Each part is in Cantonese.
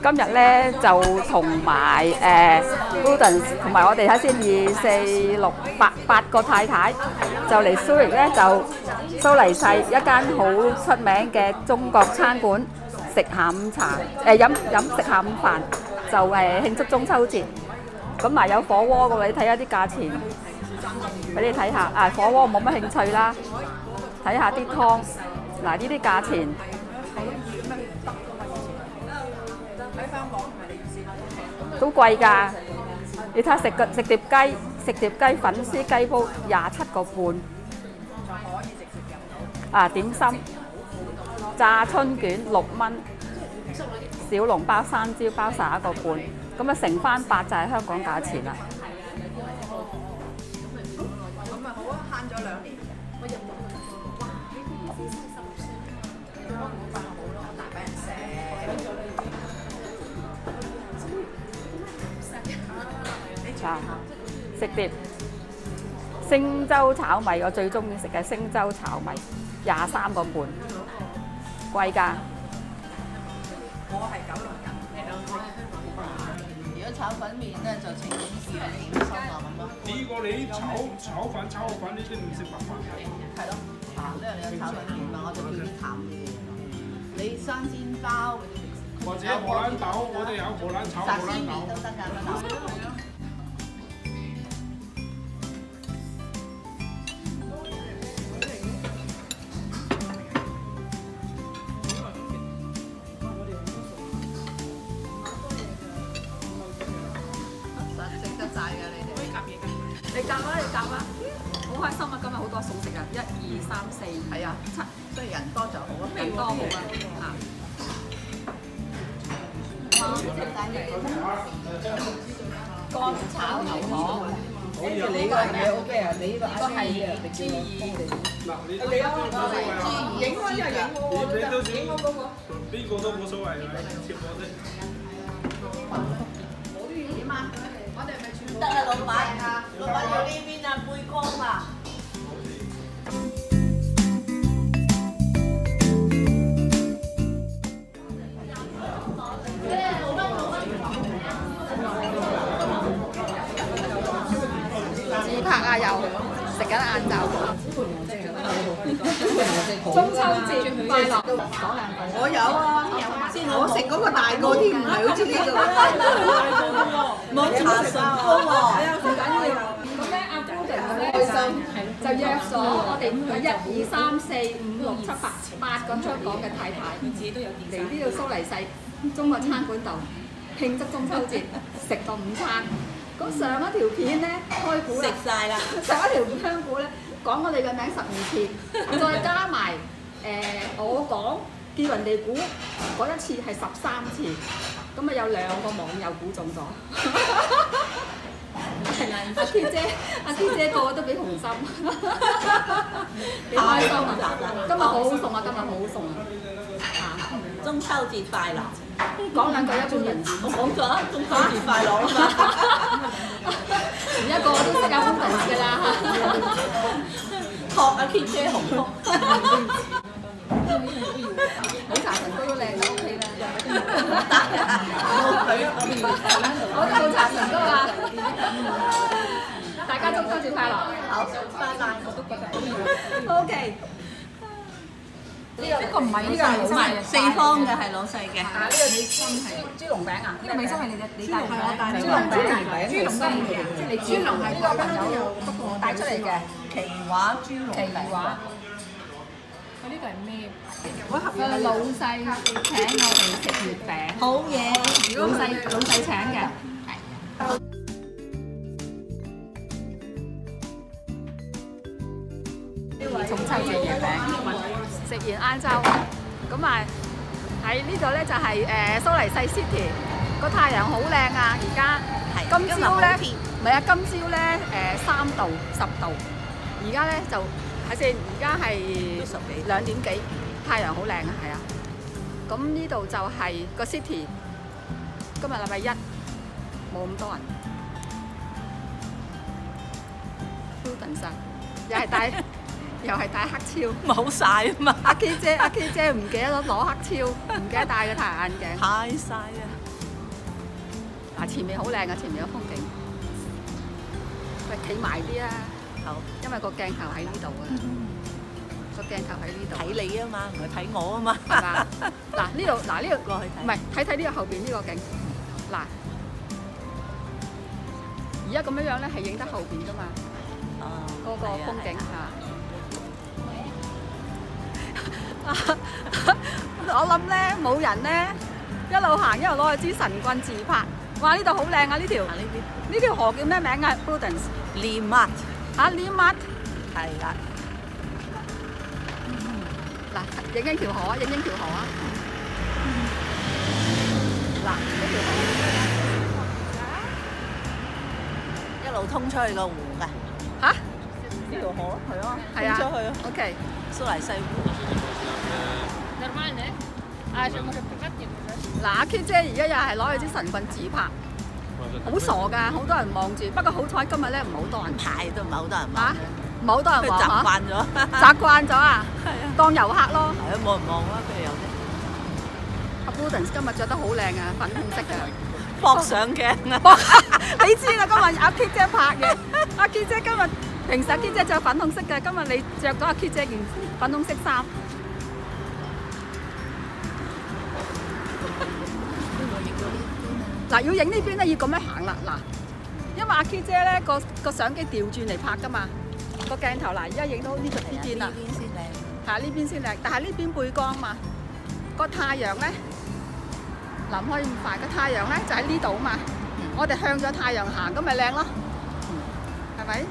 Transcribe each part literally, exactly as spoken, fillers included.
今日咧就同埋誒 Woodlands 同埋我哋睇先二四六八八個太太就嚟蘇黎咧，就蘇黎世一間好出名嘅中國餐館食下午茶，誒飲飲食下午飯，就誒慶祝中秋節。咁埋有火鍋嘅，你睇下啲價錢，俾你睇下。啊，火鍋冇乜興趣啦，睇下啲湯。嗱，呢啲價錢。都貴㗎，你睇下食個食碟雞，食碟雞粉絲雞煲廿七個半。啊，點心炸春卷六蚊，小籠包山椒包十一個半，咁啊乘翻八就係香港價錢啦。 咁啊好啊，慳咗兩年。我入到食碟星洲炒米，我最中意食嘅星洲炒米，廿三個半，貴㗎。 我係九龍人。如果炒粉麵咧，就情願試下點心啊咁咯。 呢個你炒炒飯炒個粉，你都唔食白飯。 係咯，因為你有炒粉麵嘛，我就叫啲淡嘅嘢。你生煎包或者荷蘭豆，我哋有荷蘭炒荷蘭豆。 都得㗎。 你夾啦，你夾啦，好開心啊！今日好多餸食啊，一二三四五，係啊，七， 所以人多就好啊， 人多好啊，嚇。乾炒牛河， 跟住你個係咪 O K 啊？你呢個係豬嗱，你都冇所謂啊。 影我就影我， 你都影我嗰個。 邊個都冇所謂，貼我啫。 點啊？我哋咪全部得啊，老闆啊，老闆要呢邊啊，背光啊。 自拍啊，又食緊晏晝。中秋節快樂！講兩句。 我有啊，我食嗰個大個添，唔係好似呢個。冇茶唇糕喎。 唔緊要。咁咧，阿 Gordon 咧就約咗我哋一二三四五六七八八個香港嘅太太嚟呢度蘇黎世中國餐館度慶祝中秋節，食個午餐。咁上一條片咧開估啦， 食曬啦。 上一條香股咧講我哋嘅名十二次，再加埋誒我講叫人哋估嗰一次係十三次，咁啊有兩個網友估中咗。阿 K 姐，阿 K 姐個個都俾紅心，幾開心啊！今日好好餸啊，今日好好餸啊！ 中秋節快樂！ 講兩句一般人， 我講咗啦，中秋節快樂啊嘛！ 而家個個都識教中文㗎啦， 學阿 K 姐紅福， 好茶神糕都靚就 OK 啦。我都好茶神糕啊！大家中秋節快樂！ 好，拜拜。我都覺得 OK。 呢個唔係呢個係老細， 四方嘅係老細嘅。 啊！呢個美心係豬籠餅啊！ 呢個美心係你你帶係我帶豬籠籠餅， 豬籠都唔嘅，即係你豬籠係呢個朋友帶出嚟嘅奇華豬籠奇餅。 華。 佢呢個係咩？ 個老細請我哋食月餅。 好嘢！ 老細老細請嘅。中秋節月餅，食完晏晝，咁啊喺呢度咧就係誒蘇黎世 City，個太陽好靚啊！而家今朝咧，唔係啊，今朝咧誒三度十度，而家咧就睇先，而家係十幾兩點幾，太陽好靚啊，係啊！咁呢度就係個 City，今日禮拜一冇咁多人，都等晒，又係帶。又係戴黑超， 冇曬啊嘛！ 阿 K 姐，阿 K 姐唔記得攞黑超，唔記得戴個太陽眼鏡。 太曬啊！ 嗱，前面好靚啊，前面嘅風景。喂，企埋啲啊！ 好， 因為個鏡頭喺呢度啊，個鏡頭喺呢度。 睇你啊嘛，唔係睇我啊嘛。 係嘛？嗱呢度，嗱呢度過去睇唔係睇睇呢個後邊呢個景。嗱，而家咁樣樣咧係影得後邊噶嘛， 哦， 嗰個風景嚇。我諗咧冇人咧，一路行一路攞支神棍自拍。哇！呢度好靚啊！呢條啊呢邊呢條河叫咩名啊 ？Prudence Limat 嚇 Limat 係啦。 嗱，影影條河啊，影影條河啊。嗱，呢條河一路通出去個湖㗎。 嚇， 呢條河咯，係啊， 係啊通出去啊。 OK。 蘇黎世湖。 嗱，阿 K 姐而家又係攞佢支神棍自拍，好傻㗎，好多人望住。不過好彩今日咧唔係好多人太都唔係好多人嚇， 望唔係好多人佢望習慣咗。 嚇，習慣咗啊， 係啊， 當遊客咯。 係啊，冇人望啦，佢哋有啫。 阿 Prudence 今日着得好靚啊，粉紅色嘅。 搏上鏡啊！ 你知啦，今日阿 K 姐拍嘅，阿 K 姐今日平時阿 K 姐着粉紅色嘅，今日你着咗阿 K 姐件粉紅色衫。嗱，要影呢邊咧，要咁樣行啦。嗱，因為阿 K 姐咧個個相機調轉嚟拍噶嘛，個鏡頭嗱，而家影到呢度呢邊啦， 呢邊先靚。 係呢邊先靚，但係呢邊背光嘛，個太陽咧嗱唔可以咁快，個太陽咧就喺呢度嘛，我哋向咗太陽行，咁咪靚咯，係咪？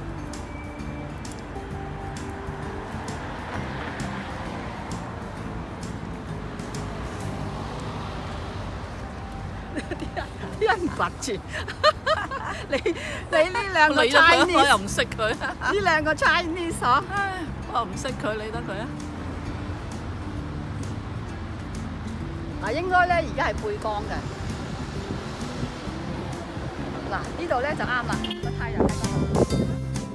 啲人掘住你你呢兩個 Chinese， 我又唔識佢。 呢兩個 Chinese 嗬， 我唔識佢，理得佢啊！ 嗱應該咧而家係背光嘅，嗱呢度咧就啱啦，個太陽喺嗰度。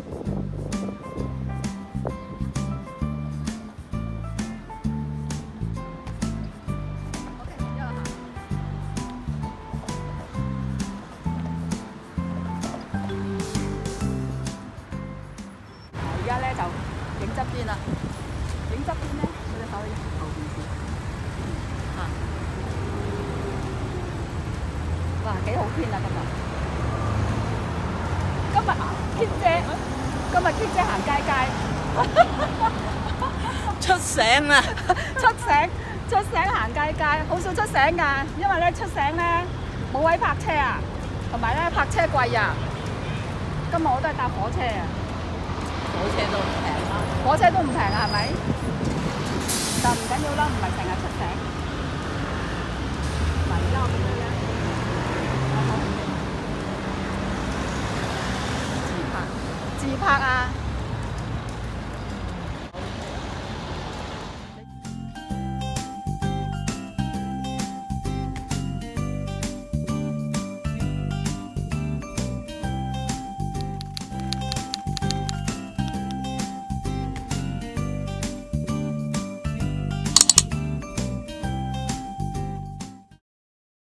而家咧就影側邊啦，影側邊咧，我哋可以後邊先。啊！哇，幾好天啊！今日，今日啊，Kit姐，今日 Kit姐行街街， 出醒啦！ 出醒出醒行街街，好少出醒㗎，因為咧出醒咧冇位泊車啊，同埋咧泊車貴啊。今日我都係搭火車啊。 火車都唔平啦， 火車都唔平啊，係咪？但唔緊要啦，唔係成日出醒。嗱，而家我見到咧，自拍，自拍啊！